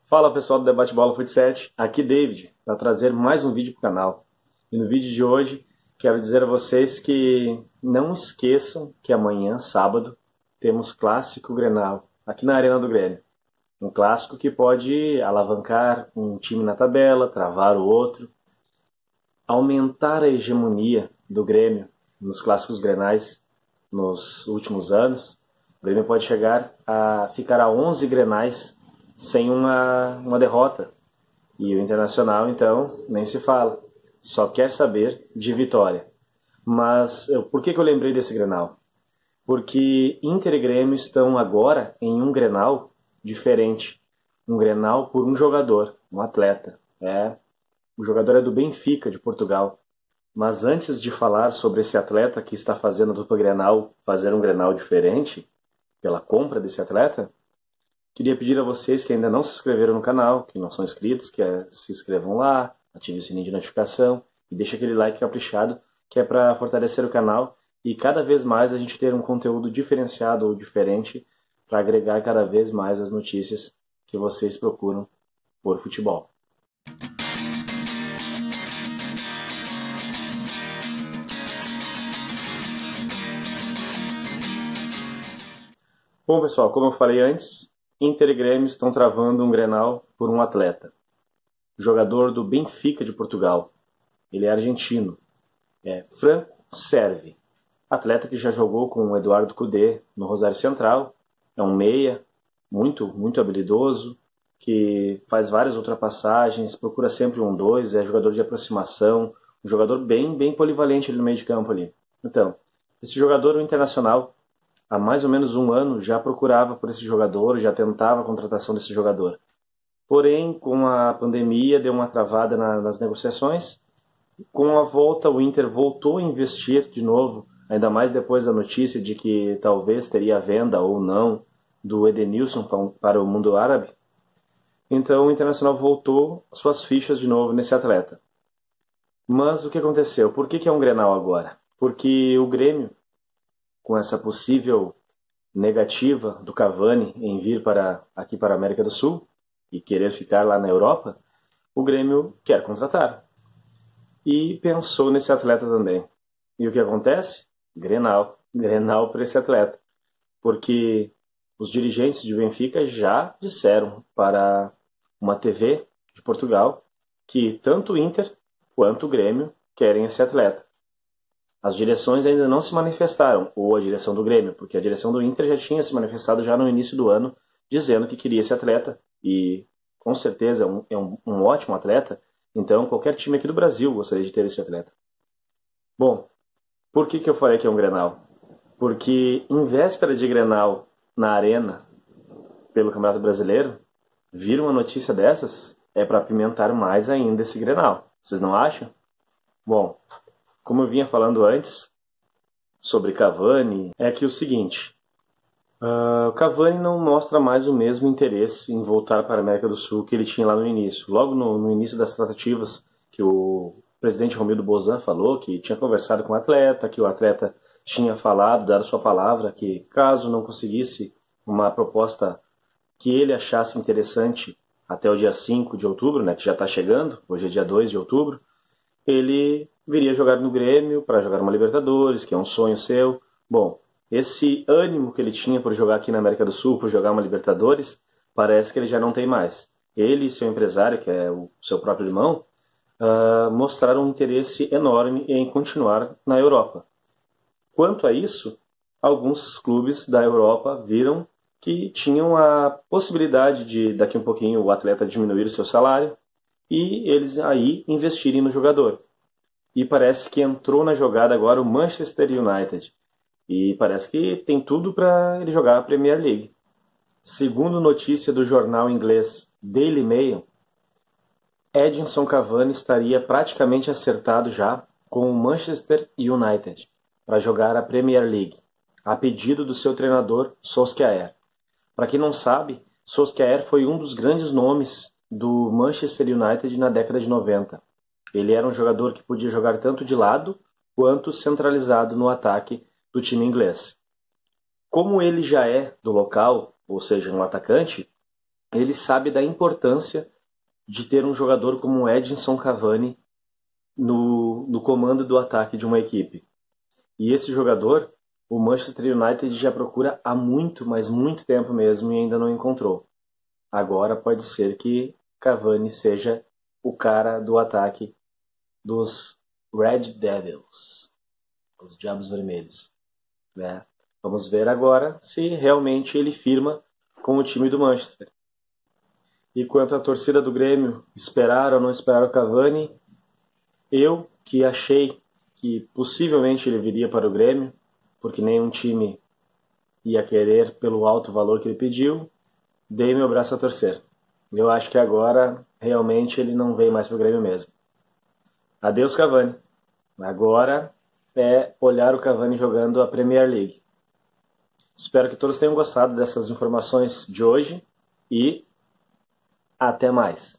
Fala pessoal do Debate Bola Fut7, aqui David, para trazer mais um vídeo para o canal. E no vídeo de hoje quero dizer a vocês que não esqueçam que amanhã, sábado, temos Clássico Grenal aqui na Arena do Grêmio. Um clássico que pode alavancar um time na tabela, travar o outro, aumentar a hegemonia do Grêmio nos clássicos grenais nos últimos anos. O Grêmio pode chegar a ficar a 11 grenais sem uma derrota. E o Internacional, então, nem se fala. Só quer saber de vitória. Mas por que eu lembrei desse Grenal? Porque Inter e Grêmio estão agora em um Grenal diferente. Um Grenal por um jogador, um atleta. O jogador é do Benfica, de Portugal. Mas antes de falar sobre esse atleta que está fazendo a dupla Grenal fazer um Grenal diferente, pela compra desse atleta, queria pedir a vocês que ainda não se inscreveram no canal, que não são inscritos, que se inscrevam lá, ativem o sininho de notificação e deixem aquele like caprichado, que é para fortalecer o canal e cada vez mais a gente ter um conteúdo diferenciado ou diferente para agregar cada vez mais as notícias que vocês procuram por futebol. Bom, pessoal, como eu falei antes, Inter e Grêmio estão travando um Grenal por um atleta. Jogador do Benfica de Portugal. Ele é argentino. É Franco Servi. Atleta que já jogou com o Eduardo Cudê no Rosário Central. É um meia, muito habilidoso, que faz várias ultrapassagens, procura sempre um 2, é jogador de aproximação, um jogador bem polivalente ali no meio de campo ali. Então, esse jogador, o Internacional, há mais ou menos um ano já procurava por esse jogador, já tentava a contratação desse jogador. Porém, com a pandemia, deu uma travada nas negociações. Com a volta, o Inter voltou a investir de novo, ainda mais depois da notícia de que talvez teria a venda ou não do Edenilson para o mundo árabe. Então, o Internacional voltou suas fichas de novo nesse atleta. Mas o que aconteceu? Por que é um Grenal agora? Porque o Grêmio, com essa possível negativa do Cavani em vir aqui para a América do Sul e querer ficar lá na Europa, o Grêmio quer contratar. E pensou nesse atleta também. E o que acontece? Grenal para esse atleta. Porque os dirigentes de Benfica já disseram para uma TV de Portugal que tanto o Inter quanto o Grêmio querem esse atleta. As direções ainda não se manifestaram, ou a direção do Grêmio, porque a direção do Inter já tinha se manifestado já no início do ano, dizendo que queria esse atleta, e com certeza é um ótimo atleta, então qualquer time aqui do Brasil gostaria de ter esse atleta. Bom, por que eu falei que é um Grenal? Porque em véspera de Grenal na Arena, pelo Campeonato Brasileiro, vir uma notícia dessas é para apimentar mais ainda esse Grenal. Vocês não acham? Bom, como eu vinha falando antes sobre Cavani, é que o seguinte, o Cavani não mostra mais o mesmo interesse em voltar para a América do Sul que ele tinha lá no início. Logo no início das tratativas, que o presidente Romildo Bolzan falou que tinha conversado com o atleta, que o atleta tinha falado, dado sua palavra, que caso não conseguisse uma proposta que ele achasse interessante até o dia 5 de outubro, né, que já está chegando, hoje é dia 2 de outubro, ele viria jogar no Grêmio para jogar uma Libertadores, que é um sonho seu. Bom, esse ânimo que ele tinha por jogar aqui na América do Sul, por jogar uma Libertadores, parece que ele já não tem mais. Ele e seu empresário, que é o seu próprio irmão, mostraram um interesse enorme em continuar na Europa. Quanto a isso, alguns clubes da Europa viram que tinham a possibilidade de, daqui um pouquinho, o atleta diminuir o seu salário e eles aí investirem no jogador. E parece que entrou na jogada agora o Manchester United. E parece que tem tudo para ele jogar a Premier League. Segundo notícia do jornal inglês Daily Mail, Edinson Cavani estaria praticamente acertado já com o Manchester United para jogar a Premier League, a pedido do seu treinador Solskjaer. Para quem não sabe, Solskjaer foi um dos grandes nomes do Manchester United na década de 90. Ele era um jogador que podia jogar tanto de lado quanto centralizado no ataque do time inglês. Como ele já é do local, ou seja, um atacante, ele sabe da importância de ter um jogador como o Edinson Cavani no comando do ataque de uma equipe. E esse jogador, o Manchester United já procura há muito, mas muito tempo mesmo, e ainda não encontrou. Agora pode ser que Cavani seja o cara do ataque dos Red Devils, os Diabos Vermelhos, né? Vamos ver agora se realmente ele firma com o time do Manchester. E quanto à torcida do Grêmio, esperar ou não esperar o Cavani, eu que achei que possivelmente ele viria para o Grêmio, porque nenhum time ia querer pelo alto valor que ele pediu, dei meu braço a torcer. Eu acho que agora realmente ele não vem mais para o Grêmio mesmo. Adeus, Cavani. Agora é olhar o Cavani jogando a Premier League. Espero que todos tenham gostado dessas informações de hoje e até mais.